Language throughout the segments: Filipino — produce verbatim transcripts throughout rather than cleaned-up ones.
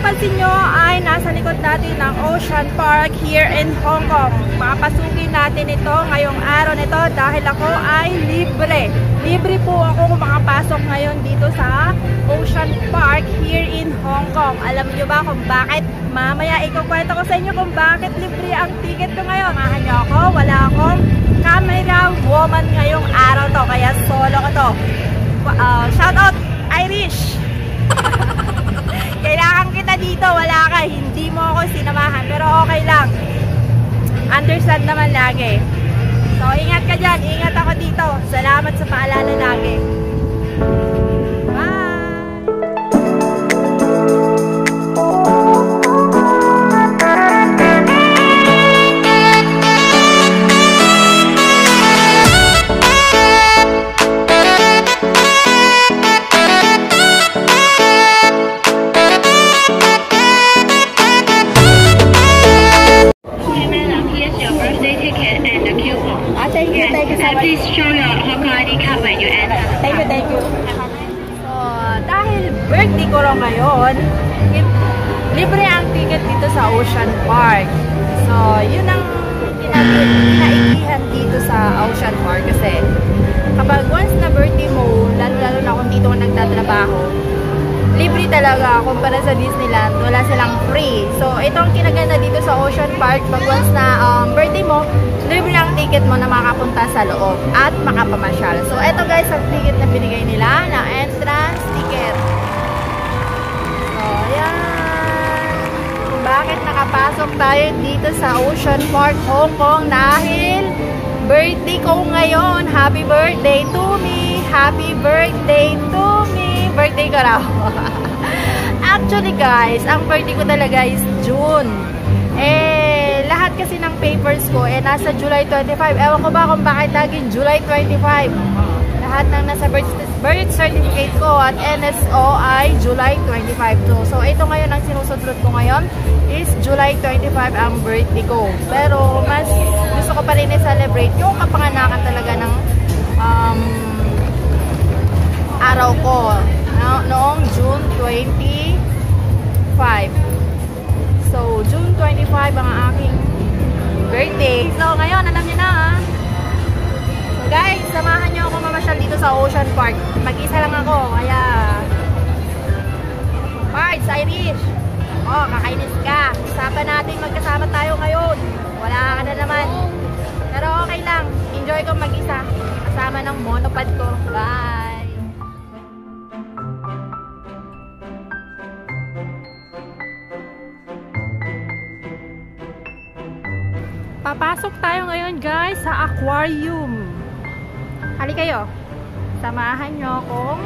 napapansin nyo ay nasa likod natin ng Ocean Park here in Hong Kong. Papasukin natin ito ngayong araw nito dahil ako ay libre. Libre po ako kung makapasok ngayon dito sa Ocean Park here in Hong Kong. Alam nyo ba kung bakit? Mamaya ikukwento ko sa inyo kung bakit libre ang ticket ko ngayon. Mahan nyo ako, wala akong camera woman ngayong araw to. Kaya solo ko to. Uh, shout out Irish! Kailangan kita dito, wala ka, hindi mo ako sinamahan, pero okay lang. Understand naman lagi. So, ingat ka dyan, ingat ako dito. Salamat sa paalala lagi. Bye! Please show your Hong Kong I D card when you enter. Thank you, thank you. So, dahil birthday ko lang ngayon, libre ang ticket dito sa Ocean Park. So, yun ang kinaigihan dito sa Ocean Park kasi kapag once na birthday mo, lalo-lalo na kung dito ka nagtatrabaho, libre talaga kumpara sa Disneyland, wala silang free. So, ito ang kinaganda dito sa Ocean Park. Pag once na um, birthday mo, libre ang ticket mo na makapunta sa loob at makapamasyal. So, ito guys, ang ticket na binigay nila na entrance ticket. So, ayan. Bakit nakapasok tayo dito sa Ocean Park, Hong Kong? Dahil birthday ko ngayon. Happy birthday to me! Happy birthday to me! Birthday ko raw. Actually guys, ang birthday ko talaga is June. Eh, lahat kasi ng papers ko, eh, nasa July twenty-five. Ewan ko ba kung bakit laging July twenty-five. Lahat ng nasa birth, birth certificate ko at N S O ay July twenty-five. So, so, ito ngayon ang sinusunod ko ngayon is July twenty-five ang birthday ko. Pero, mas gusto ko pa rin i-celebrate yung kapanganakan talaga ng um, araw ko. No, noong June twenty-five. So, June twenty-five ang aking birthday. So, ngayon, alam niyo na ha. So, guys, samahan niyo ako mamasyal dito sa Ocean Park. Mag-isa lang ako, kaya Parts, Irish. Oh, kakainis ka. Usapan natin magkasama tayo ngayon. Wala ka na naman. Pero okay lang. Enjoy ko mag-isa. Kasama ng monopod ko. Bye! Papasok tayo ngayon guys sa aquarium. Hali kayo. Samahan nyo akong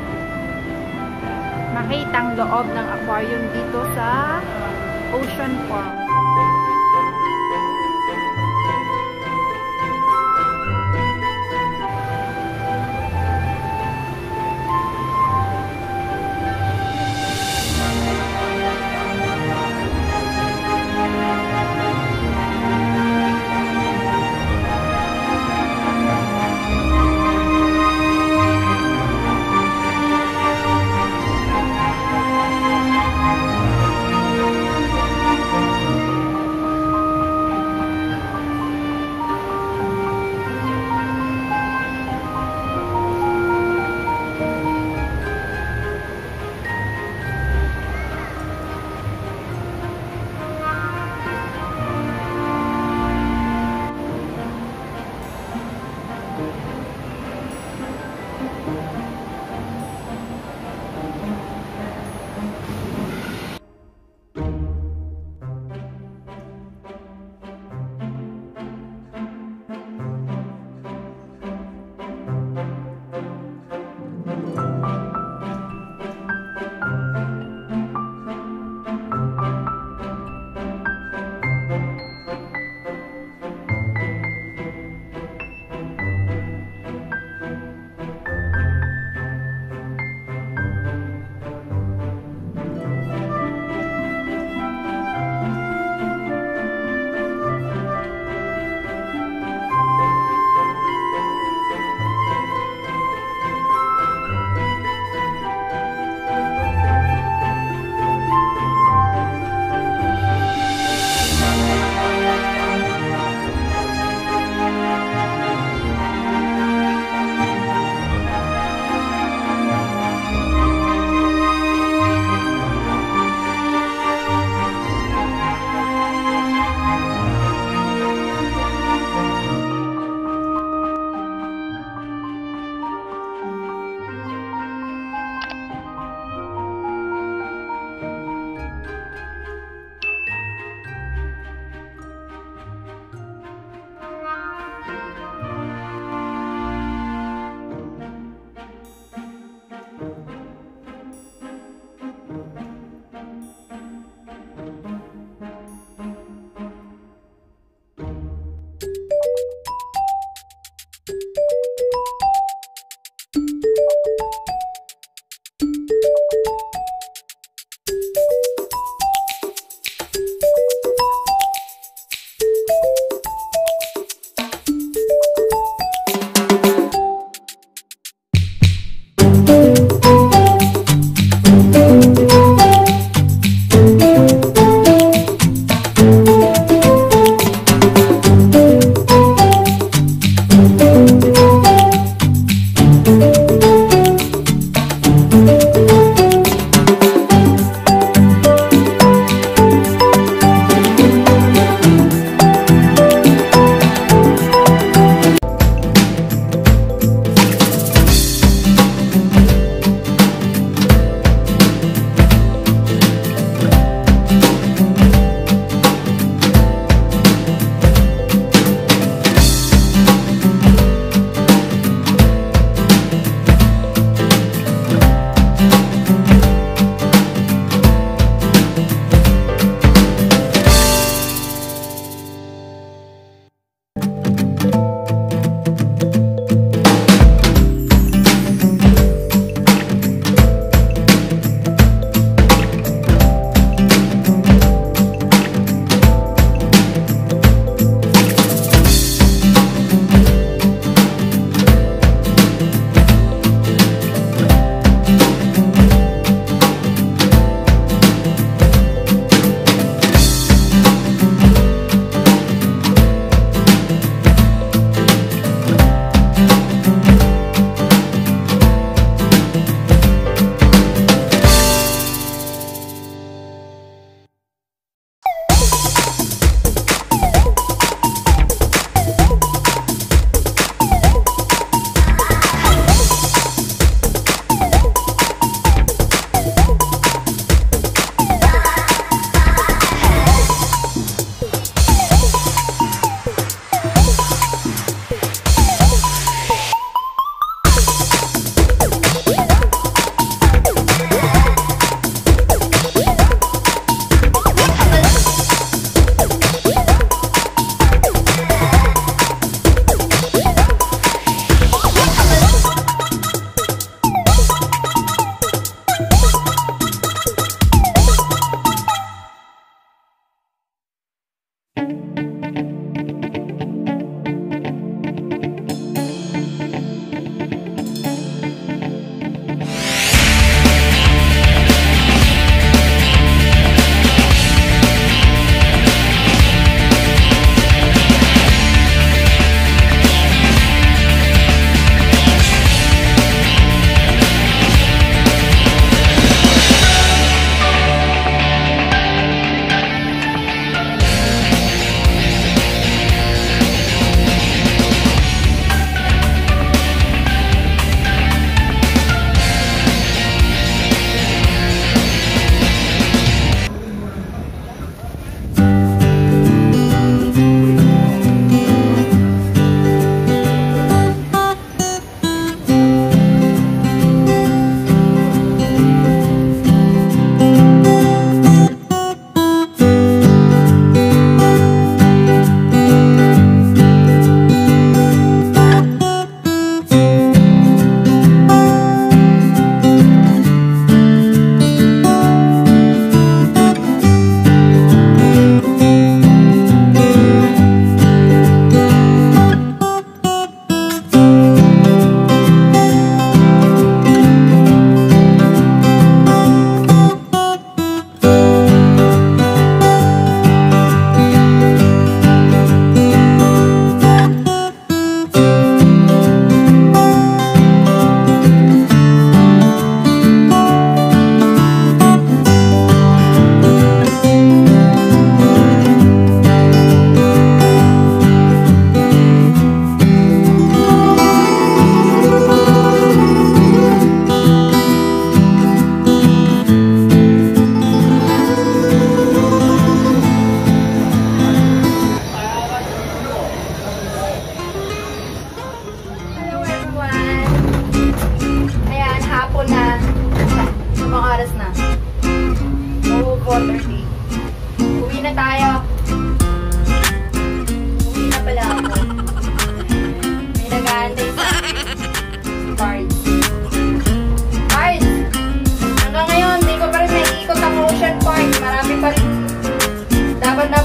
makita ang loob ng aquarium dito sa Ocean Park.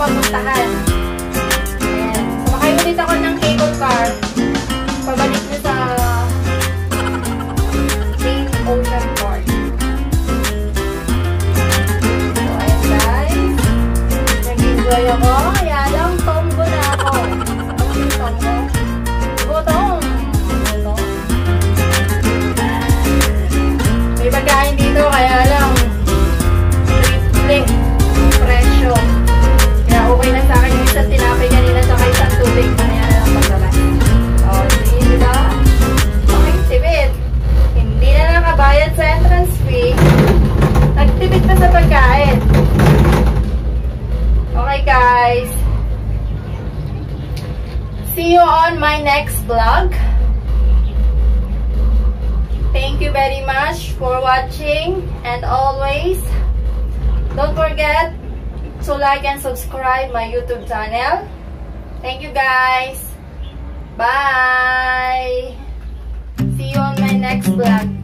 mapuntahan. Ayan. Sumakay ulit ako ng cable car. Pabalik na sa main Ocean Park. So, ayan guys. Nag-enjoy ako. Kaya lang, tombo na ako. Ano yung tombo? Gutom. Ano? May pagkain dito, kaya lang triple presyo. Kaya okay na sa akin yung isang tinapay kanina sa isang tubig. Kaya na lang pagkala. O, sige, diba? Okay, tibit. Hindi na nakabayad sa entrance fee. Nagtibit pa sa pagkain. Okay, guys. See you on my next vlog. Thank you very much for watching, and always don't forget to like and subscribe my YouTube channel. Thank you guys. Bye. See you on my next vlog.